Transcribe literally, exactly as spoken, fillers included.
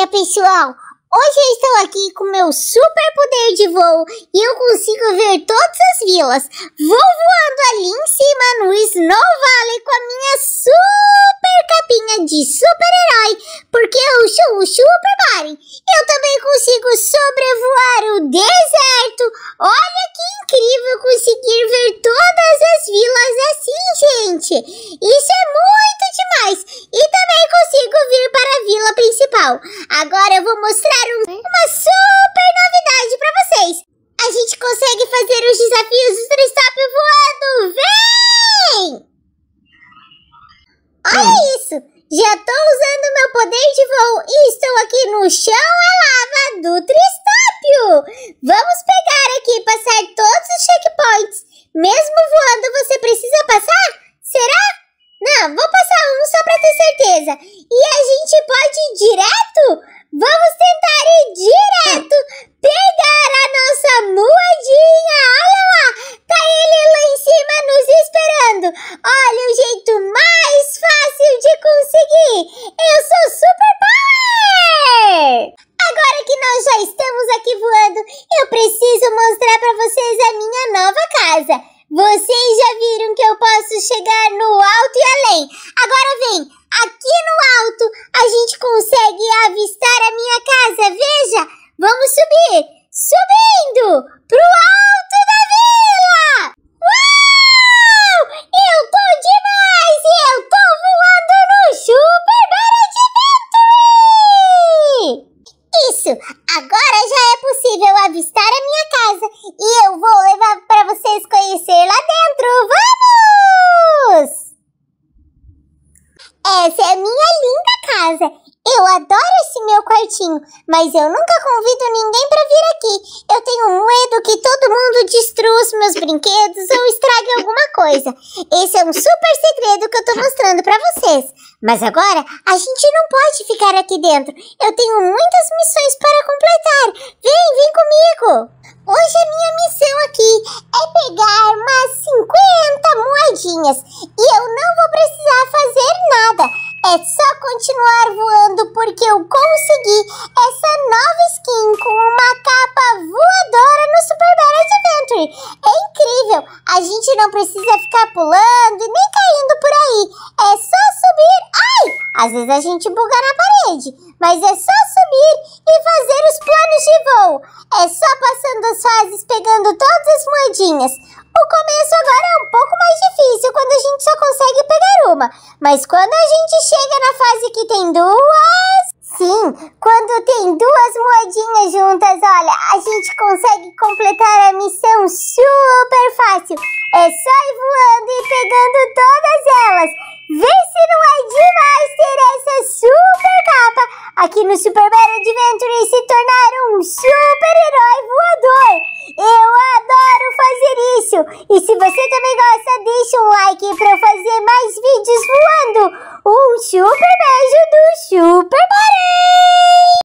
dia, pessoal! Hoje eu estou aqui com meu super poder de voo e eu consigo ver todas as vilas. Vou voando ali em cima no Snow Valley com a minha super capinha de super-herói, porque eu sou o Super Mario. Eu também consigo sobrevoar o deserto. Olha que incrível conseguir ver todas as vilas assim, gente. Isso é muito demais. E também consigo vir para a vila principal. Agora eu vou mostrar um, uma super novidade para vocês. A gente consegue fazer os desafios do Tristop voando. Vem! Olha isso! Já estou usando meu poder de voo e estou aqui no chão a lava do Tristópio. Vamos pegar aqui e passar todos os checkpoints. Mesmo voando, você precisa passar? Será? Não, vou passar um só para ter certeza. E a gente pode ir direto? Vamos tentar ir direto. Pegar a nossa moedinha. Olha lá, tá ele lá em cima nos esperando. Olha o jeito mais fácil de conseguir. Eu sou Super Power. Agora que nós já estamos aqui voando, eu preciso mostrar para vocês a minha nova casa. Vocês já viram que eu posso chegar no alto e além. Agora vem, aqui no alto a gente consegue avistar a minha casa. Veja, vamos subir. Subindo pro alto da vila. Uau! Eu tô demais e eu tô voando no Super Mario Adventure. Isso, agora já é possível avistar a minha casa e eu vou levar para vocês conhecer lá dentro. Vamos! Essa é a minha linda casa. Eu adoro esse meu quartinho, mas eu nunca convido ninguém para vir aqui. Eu tenho medo que todo mundo destrua os meus brinquedos ou estrague alguma coisa. Esse é um super segredo que eu tô mostrando para vocês. Mas agora, a gente não pode ficar aqui dentro. Eu tenho muitas missões para completar. Vem, vem comigo. Hoje a minha missão aqui é pegar umas cinquenta moedinhas. E eu não vou precisar fazer nada. É só continuar voando porque eu consegui essa nova skin com uma capa voadora no Super Mario Adventure. É incrível. A gente não precisa ficar pulando e nem caindo por aí. É só subir. Ai! Às vezes a gente buga na parede. Mas é só subir e fazer os planos de voo. É só passando as fases, pegando todas as moedinhas. O começo agora é um pouco mais difícil quando a gente só consegue pegar uma. Mas quando a gente chega na fase que tem duas... Sim, quando tem duas moedinhas juntas, olha, a gente consegue completar a missão super fácil. É só ir voando e pegando todas elas. Vê se não é demais ter essa super capa aqui no Super Mario Adventure e se tornar um super-herói voador. Eu adoro fazer isso. E se você também gosta, deixa um like para eu fazer mais vídeos voando. Um super beijo do Super Mario!